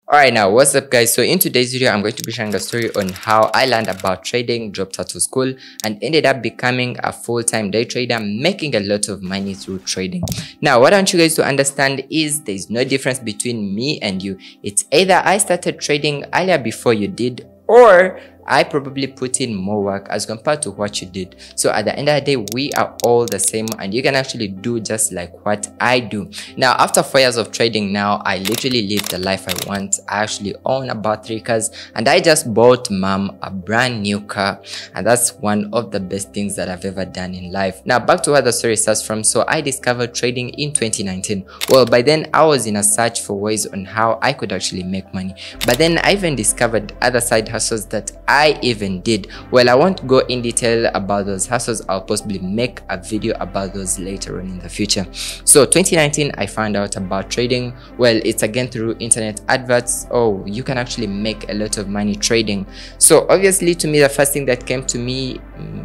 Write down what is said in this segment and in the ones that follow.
Alright, now what's up guys? So in today's video I'm going to be sharing a story on how I learned about trading, dropped out of school and ended up becoming a full-time day trader, making a lot of money through trading. Now what I want you guys to understand is there's no difference between me and you. It's either I started trading earlier before you did, or I probably put in more work as compared to what you did. So at the end of the day, we are all the same and you can actually do just like what I do. Now, after 4 years of trading now, I literally live the life I want. I actually own about 3 cars and I just bought mom a brand new car. And that's one of the best things that I've ever done in life. Now, back to where the story starts from. So I discovered trading in 2019. Well, by then I was in a search for ways on how I could actually make money. But then I even discovered other side hustles that I even did. Well, I won't go in detail about those hustles. I'll possibly make a video about those later on in the future. So 2019 I found out about trading. Well, it's again through internet adverts. Oh, you can actually make a lot of money trading. So obviously to me the first thing that came to me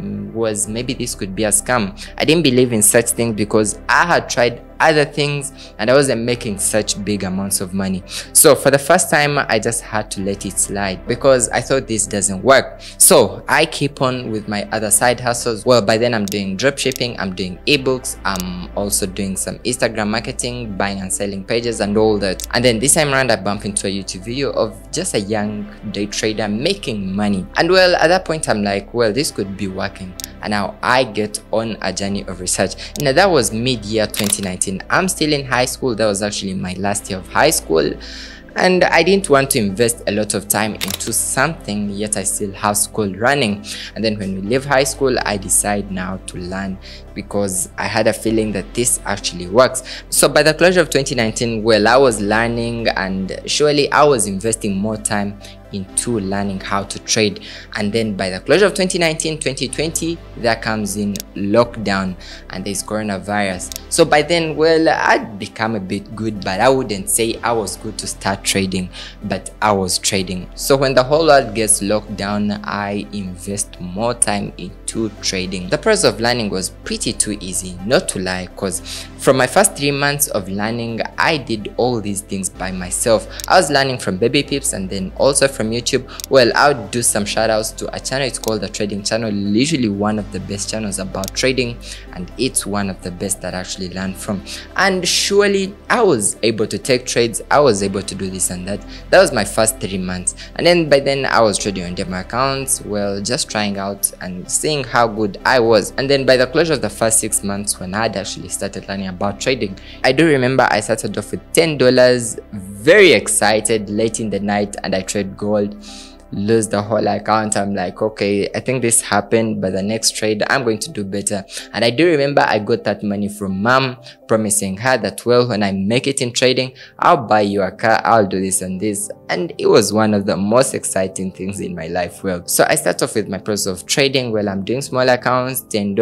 was maybe this could be a scam. I didn't believe in such things because I had tried other things and I wasn't making such big amounts of money. So for the first time I just had to let it slide because I thought this doesn't work. So I keep on with my other side hustles. Well, by then I'm doing drop shipping, I'm doing ebooks, I'm also doing some Instagram marketing, buying and selling pages and all that. And then this time around I bump into a YouTube video of just a young day trader making money. And well, at that point I'm like, well, this could be working. And now I get on a journey of research. Now that was mid-year 2019. I'm still in high school. That was actually my last year of high school. And I didn't want to invest a lot of time into something, yet I still have school running. And then when we leave high school, I decide now to learn because I had a feeling that this actually works. So by the closure of 2019, well, I was learning and surely I was investing more time into learning how to trade. And then by the closure of 2019-2020 there comes in lockdown and there's coronavirus. So by then, well, I'd become a bit good, but I wouldn't say I was good to start trading, but I was trading. So when the whole world gets locked down, I invest more time into trading. The process of learning was pretty too easy, not to lie, because from my first 3 months of learning I did all these things by myself. I was learning from baby pips and then also from YouTube. Well, I would do some shout outs to a channel. It's called the Trading Channel, literally one of the best channels about trading, and it's one of the best that I actually learned from. And surely I was able to take trades, I was able to do this and that. That was my first 3 months, and then by then I was trading on demo accounts, well, just trying out and seeing how good I was. And then by the closure of the first 6 months, when I had actually started learning about trading, I do remember I started off with $10, very excited, late in the night, and I trade gold, lose the whole account. I'm like, okay, I think this happened, but the next trade I'm going to do better. And I do remember I got that money from mom, promising her that, well, when I make it in trading, I'll buy you a car, I'll do this and this. And it was one of the most exciting things in my life. Well, so I start off with my process of trading. Well, I'm doing small accounts, $10,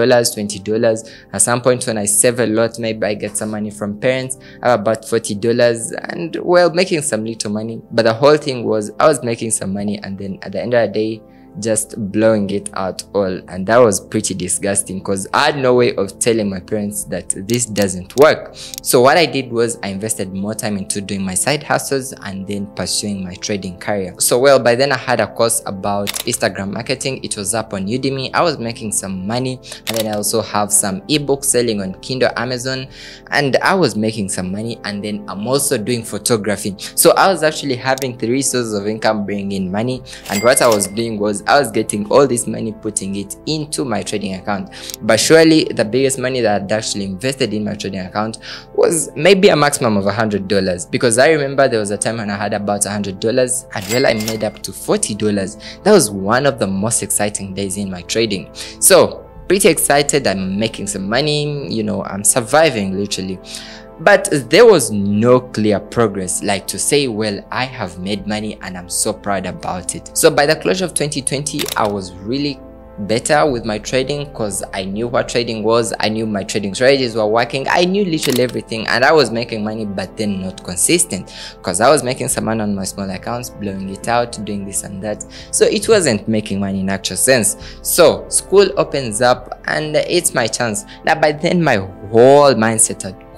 $20. At some point when I save a lot, maybe I get some money from parents, I have about $40 and, well, making some little money. But the whole thing was I was making some money and then at the end of the day just blowing it out all, and that was pretty disgusting because I had no way of telling my parents that this doesn't work. So what I did was I invested more time into doing my side hustles and then pursuing my trading career. So well, by then I had a course about Instagram marketing. It was up on Udemy. I was making some money, and then I also have some ebooks selling on Kindle, Amazon, and I was making some money. And then I'm also doing photography. So I was actually having 3 sources of income bringing in money, and what I was doing was I was getting all this money, putting it into my trading account. But surely the biggest money that I'd actually invested in my trading account was maybe a maximum of $100, because I remember there was a time when I had about $100 and well, I made up to $40. That was one of the most exciting days in my trading. So pretty excited, I'm making some money, you know, I'm surviving literally. But there was no clear progress, like to say, well, I have made money and I'm so proud about it. So by the closure of 2020, I was really better with my trading because I knew what trading was, I knew my trading strategies were working, I knew literally everything, and I was making money, but then not consistent because I was making some money on my small accounts, blowing it out, doing this and that. So it wasn't making money in actual sense. So school opens up and it's my chance. Now by then my whole mindset had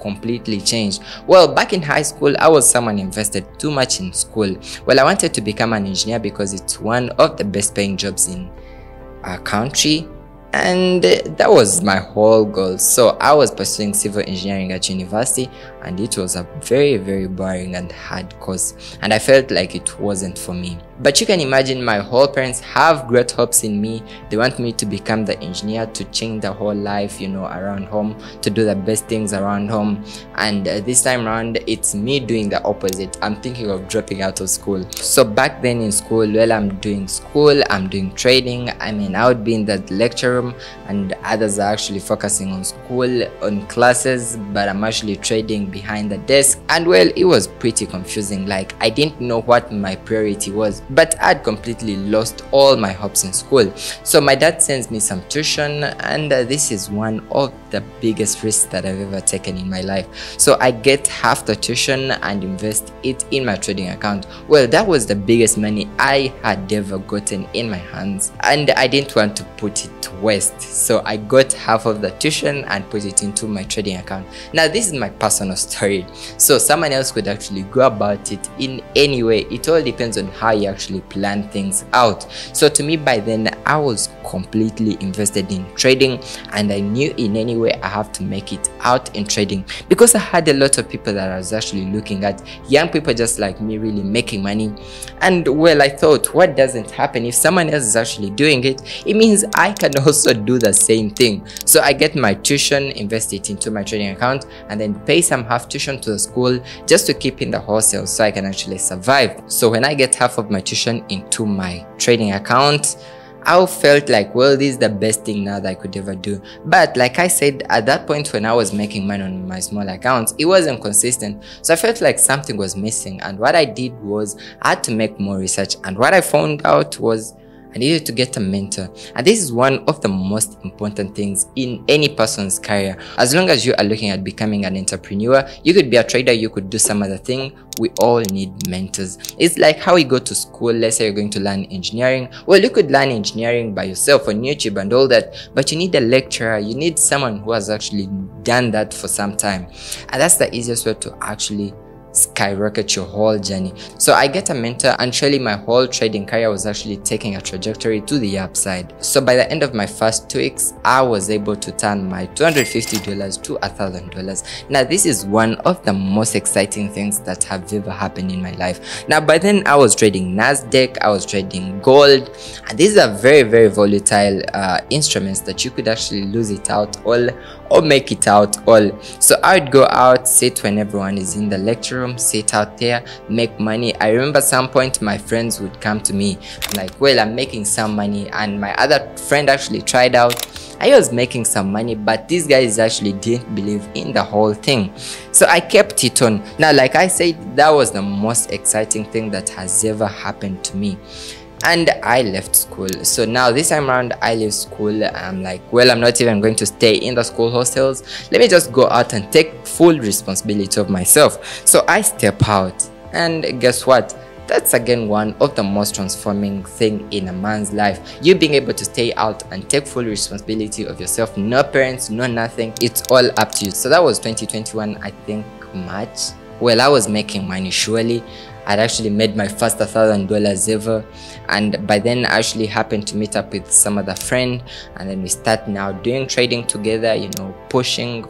completely changed. Well, back in high school, I was someone invested too much in school. Well, I wanted to become an engineer because it's one of the best paying jobs in our country, and that was my whole goal. So I was pursuing civil engineering at university, and it was a very boring and hard course, and I felt like it wasn't for me. But you can imagine, my whole parents have great hopes in me. They want me to become the engineer, to change the whole life, you know, around home, to do the best things around home. And this time around, it's me doing the opposite. I'm thinking of dropping out of school. So back then in school, well, I'm doing school, I'm doing trading. I mean, I would be in the lecture room and others are actually focusing on school, on classes, but I'm actually trading behind the desk. And well, it was pretty confusing. Like, I didn't know what my priority was, but I'd completely lost all my hopes in school. So my dad sends me some tuition, and this is one of the biggest risks that I've ever taken in my life. So I get half the tuition and invest it in my trading account. Well, that was the biggest money I had ever gotten in my hands, and I didn't want to put it to waste. So I got half of the tuition and put it into my trading account. Now, this is my personal story, so someone else could actually go about it in any way. It all depends on how you actually plan things out. So to me, by then, I was completely invested in trading, and I knew in any way I have to make it out in trading, because I had a lot of people that I was actually looking at, young people just like me, really making money. And well, I thought, what doesn't happen if someone else is actually doing it? It means I can also do the same thing. So I get my tuition, invest it into my trading account, and then pay some half tuition to the school just to keep in the wholesale so I can actually survive. So when I get half of my tuition into my trading account, I felt like, well, this is the best thing now that I could ever do. But like I said, at that point when I was making money on my small accounts, it wasn't consistent. So I felt like something was missing, and what I did was I had to make more research, and what I found out was I needed to get a mentor. And this is one of the most important things in any person's career. As long as you are looking at becoming an entrepreneur, you could be a trader, you could do some other thing, we all need mentors. It's like how you go to school. Let's say you're going to learn engineering. Well, you could learn engineering by yourself on YouTube and all that, but you need a lecturer, you need someone who has actually done that for some time. And that's the easiest way to actually skyrocket your whole journey. So I get a mentor, and surely my whole trading career was actually taking a trajectory to the upside. So by the end of my first 2 weeks, I was able to turn my $250 to $1,000. Now, this is one of the most exciting things that have ever happened in my life. Now, by then I was trading Nasdaq, I was trading gold, and these are very volatile instruments that you could actually lose it out all or make it out all. So I would go out, sit when everyone is in the lecture room, sit out there, make money. I remember at some point my friends would come to me like, well, I'm making some money, and my other friend actually tried out. I was making some money, but these guys actually didn't believe in the whole thing. So I kept it on. Now, like I said, that was the most exciting thing that has ever happened to me. And I left school. So now this time around, I leave school. I'm like, well, I'm not even going to stay in the school hostels. Let me just go out and take full responsibility of myself. So I step out, and guess what? That's again one of the most transforming thing in a man's life. You being able to stay out and take full responsibility of yourself. No parents, no nothing. It's all up to you. So that was 2021, I think March. Well, I was making money surely. I'd actually made my first $1,000 ever, and by then I actually happened to meet up with some other friend, and then we start now doing trading together, you know, pushing,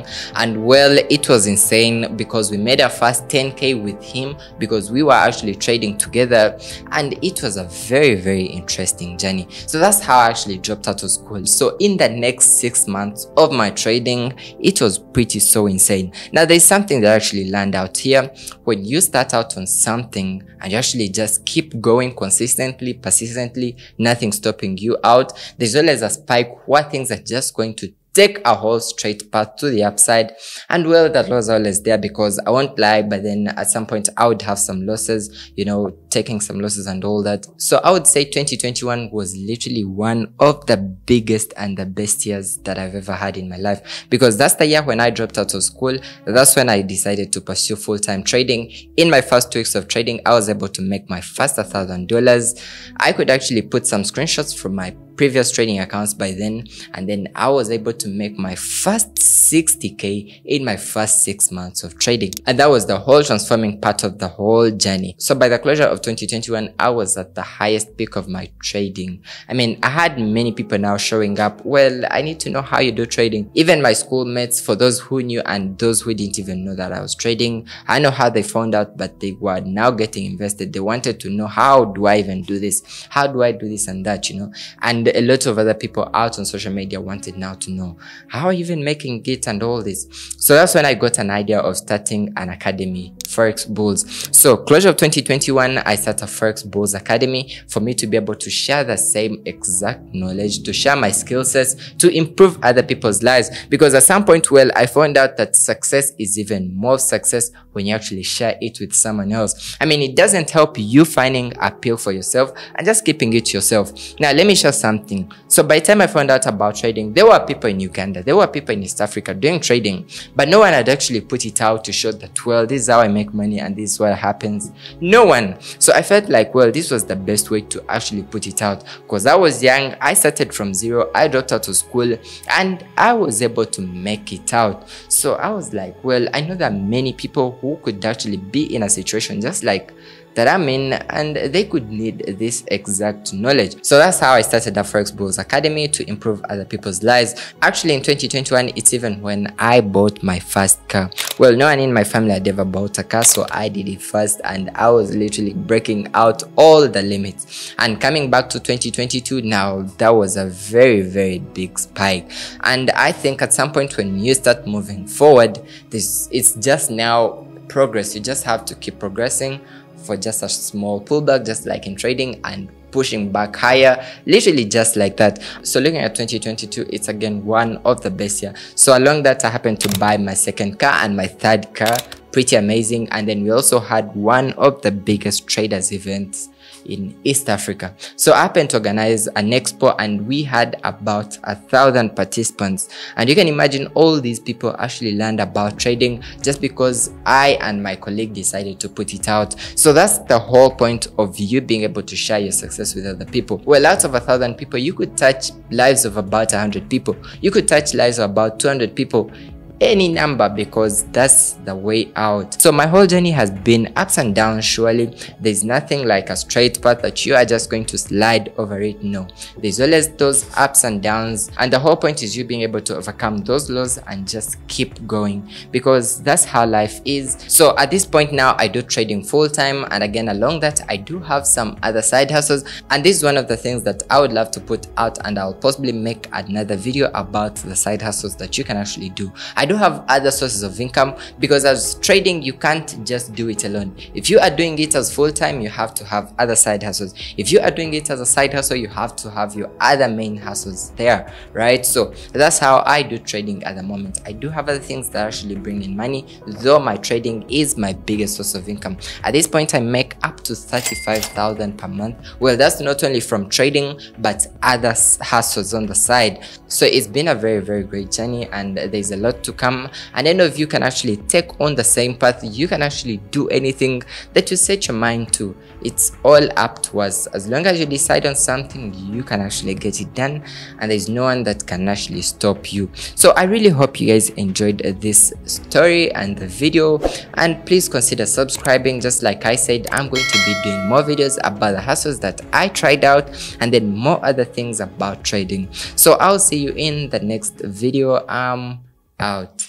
and well, it was insane because we made our first 10K with him because we were actually trading together, and it was a very interesting journey. So that's how I actually dropped out of school. So in the next 6 months of my trading, it was pretty so insane. Now, there's something that I actually learned out here. When you start out on something and you actually just keep going consistently, persistently, nothing stopping you out, there's always a spike where things are just going to take a whole straight path to the upside. And well, that was always there, because I won't lie, but then at some point I would have some losses, you know, taking some losses and all that. So I would say 2021 was literally one of the biggest and the best years that I've ever had in my life, because that's the year when I dropped out of school. That's when I decided to pursue full-time trading. In my first 2 weeks of trading, I was able to make my first $1,000. I could actually put some screenshots from my previous trading accounts by then, and then I was able to make my first 60k in my first 6 months of trading, and that was the whole transforming part of the whole journey. So by the closure of 2021, I was at the highest peak of my trading. I mean, I had many people now showing up, well, I need to know how you do trading. Even my schoolmates, for those who knew and those who didn't even know that I was trading, I know how they found out, but they were now getting invested. They wanted to know, how do I even do this? How do I do this and that, you know? And a lot of other people out on social media wanted now to know, how are you even making it and all this? So that's when I got an idea of starting an academy, Forex Bulls. So closure of 2021, I started Forex Bulls Academy for me to be able to share the same exact knowledge, to share my skill sets, to improve other people's lives. Because at some point, well, I found out that success is even more success when you actually share it with someone else. I mean, it doesn't help you finding appeal for yourself and just keeping it to yourself. Now, let me share something. So by the time I found out about trading, there were people in Uganda, there were people in East Africa doing trading, but no one had actually put it out to show that, well, this is how I make money and this is what happens. No one. So I felt like, well, this was the best way to actually put it out, because I was young, I started from zero, I dropped out of school, and I was able to make it out. So I was like, well, I know that many people who could actually be in a situation just like that I'm in, and they could need this exact knowledge. So that's how I started the Forex Bulls Academy, to improve other people's lives. Actually, in 2021, it's even when I bought my first car. Well, no one in my family had ever bought a car, so I did it first, and I was literally breaking out all the limits. And coming back to 2022 now, that was a very, very big spike. And I think at some point when you start moving forward, it's just now progress. You just have to keep progressing for just a small pullback, just like in trading, and pushing back higher, literally just like that. So looking at 2022, it's again one of the best year. So along that, I happened to buy my second car and my third car. Pretty amazing. And then we also had one of the biggest traders events in East Africa. So I happened to organize an expo, and we had about 1,000 participants, and you can imagine all these people actually learned about trading just because I and my colleague decided to put it out. So that's the whole point of you being able to share your success with other people. Well, out of 1,000 people, you could touch lives of about 100 people, you could touch lives of about 200 people, any number, because that's the way out. So my whole journey has been ups and downs. Surely there's nothing like a straight path that you are just going to slide over it. No, there's always those ups and downs, and the whole point is you being able to overcome those lows and just keep going, because that's how life is. So at this point now, I do trading full time, and again along that, I do have some other side hustles, and this is one of the things that I would love to put out, and I'll possibly make another video about the side hustles that you can actually do. I do have other sources of income, because as trading, you can't just do it alone. If you are doing it as full-time, you have to have other side hustles. If you are doing it as a side hustle, you have to have your other main hustles there, right? So that's how I do trading at the moment. I do have other things that actually bring in money, though my trading is my biggest source of income. At this point, I make up to 35,000 per month. Well, that's not only from trading, but other hustles on the side. So it's been a very, very great journey, and there's a lot to come, and any of you can actually take on the same path. You can actually do anything that you set your mind to. It's all up to us. As long as you decide on something, you can actually get it done, and there's no one that can actually stop you. So I really hope you guys enjoyed this story and the video, and please consider subscribing. Just like I said, I'm going to be doing more videos about the hustles that I tried out, and then more other things about trading. So I'll see you in the next video. Out.